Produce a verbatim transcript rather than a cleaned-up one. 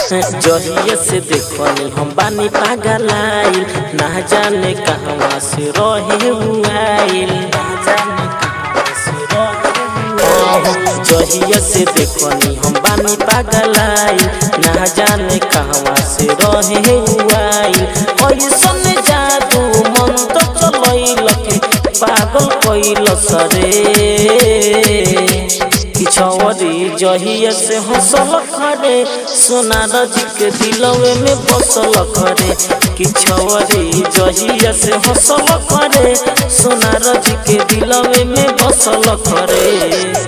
जहिया से देखनी हम बानी पागलाइल, ना जाने कहवा से रहे हुआइल। जहिया से देखनी हम बानी पागलाइल, ना जाने कहवा से रहे हुआइल। ऐसन जादू मन तो चलैल के पागल कइल सरे। किछवरी जहिया से हंसल खरे, सोनार जी के दिलवे में बसल खरे। किछवरी जहिया से हंसल खरे, सोनार जी के दिलवे में बसल खरे।